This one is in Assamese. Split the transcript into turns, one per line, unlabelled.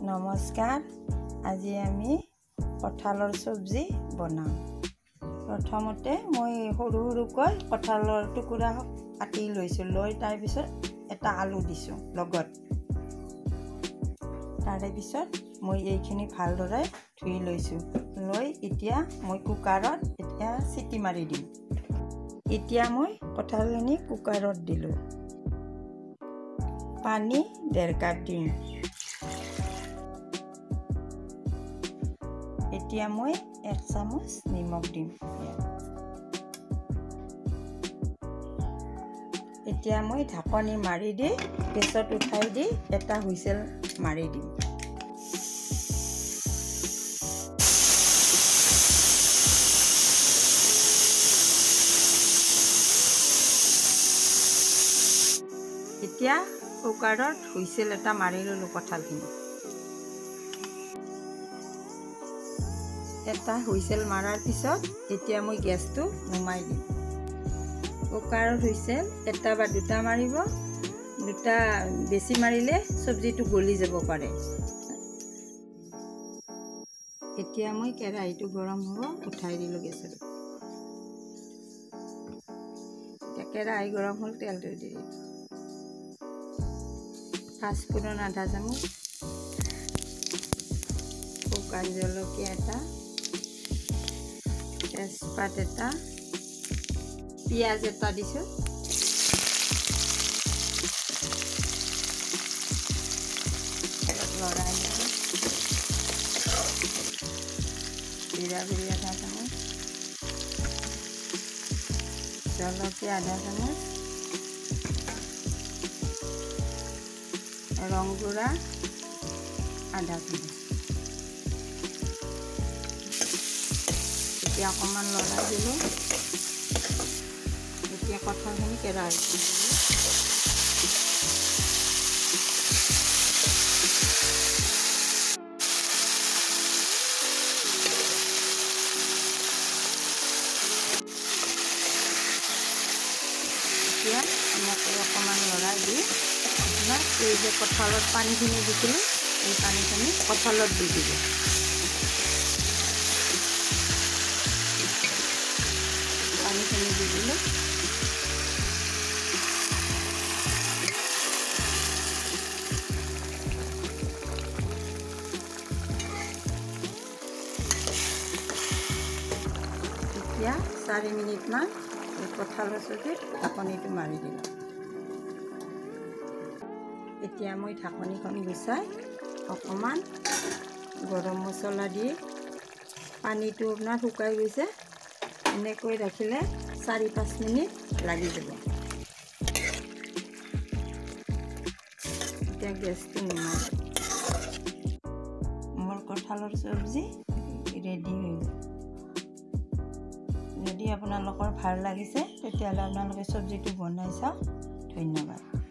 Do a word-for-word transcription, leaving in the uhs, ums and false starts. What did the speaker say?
নমস্কাৰ। আজি আমি কঁঠালৰ চব্জি বনাম। প্ৰথমতে মই সৰু সৰুকৈ কঁঠালৰ টুকুৰা কাটি লৈছোঁ। লৈ তাৰপিছত এটা আলু দিছোঁ লগত। তাৰে পিছত মই এইখিনি ভালদৰে ধুই লৈছোঁ। লৈ এতিয়া মই কুকাৰত এতিয়া চিটি মাৰি দিম। এতিয়া মই কঁঠালখিনি কুকাৰত দিলোঁ। পানী ডেৰ কাপ দিম। এতিয়া মই এক চামুচ নিমখ দিম। এতিয়া মই ঢাকনি মাৰি দি গেছত উঠাই দি এটা হুইচেল মাৰি দিম। এতিয়া কুকাৰত হুইচেল এটা মাৰি ল'লোঁ কঁঠালখিনি। এটা হুইচেল মাৰাৰ পিছত এতিয়া মই গেছটো নুমাই দিম। কুকাৰত হুইচেল এটা বা দুটা মাৰিব। দুটা বেছি মাৰিলে চব্জিটো গলি যাব পাৰে। এতিয়া মই কেৰাহীটো গৰম হ'ব উঠাই দিলোঁ গেছত। এতিয়া কেৰাহী গৰম হ'ল, তেলটো দি দিলোঁ। পাঁচফোৰণ আধা চামুচ, শুকান জলকীয়া এটা, তেজপাত এটা, পিঁয়াজ এটা দিছোঁ। লৰাই দিছোঁ। জিৰা গুড়ি আধা চামুচ, জলকীয়া আধা চামুচ, ৰং গুড়া আধা চামুচ। এতিয়া অকণমান লৰাই দিলোঁ। এতিয়া কঁঠালখিনি কেৰাহীত দিলোঁ। এতিয়া এনেকৈ অকণমান লৰাই দি আপোনাৰ এই যে কঁঠালত পানীখিনি দিছিলোঁ, এই পানীখিনি কঁঠালত দি দিব। পানীখিনি দি দিলোঁ। এতিয়া চাৰি মিনিটমান এই কঁঠালৰ চব্জিত ঢাকনিটো মাৰি দিলোঁ। এতিয়া মই ঢাকনিখন গুচাই অকণমান গৰম মছলা দি পানীটো আপোনাৰ শুকাই গৈছে। এনেকৈ ৰাখিলে চাৰি পাঁচ মিনিট লাগি যাব। এতিয়া গেছটো নুমাই দিওঁ। মোৰ কঁঠালৰ চব্জি ৰেডি হৈ গ'ল। যদি আপোনালোকৰ ভাল লাগিছে তেতিয়াহ'লে আপোনালোকে চব্জিটো বনাই চাওক। ধন্যবাদ।